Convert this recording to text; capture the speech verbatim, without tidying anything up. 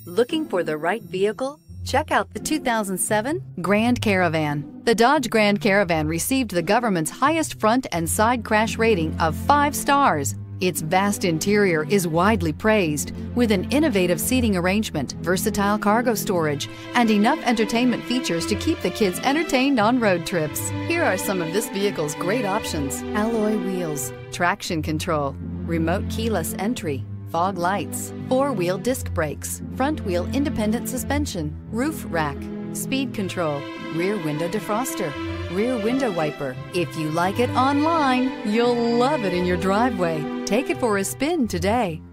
Looking for the right vehicle? Check out the two thousand seven Grand Caravan. The Dodge Grand Caravan received the government's highest front and side crash rating of five stars. Its vast interior is widely praised, with an innovative seating arrangement, versatile cargo storage, and enough entertainment features to keep the kids entertained on road trips. Here are some of this vehicle's great options: alloy wheels, traction control, remote keyless entry, fog lights, four-wheel disc brakes, front-wheel independent suspension, roof rack, speed control, rear window defroster, rear window wiper. If you like it online, you'll love it in your driveway. Take it for a spin today.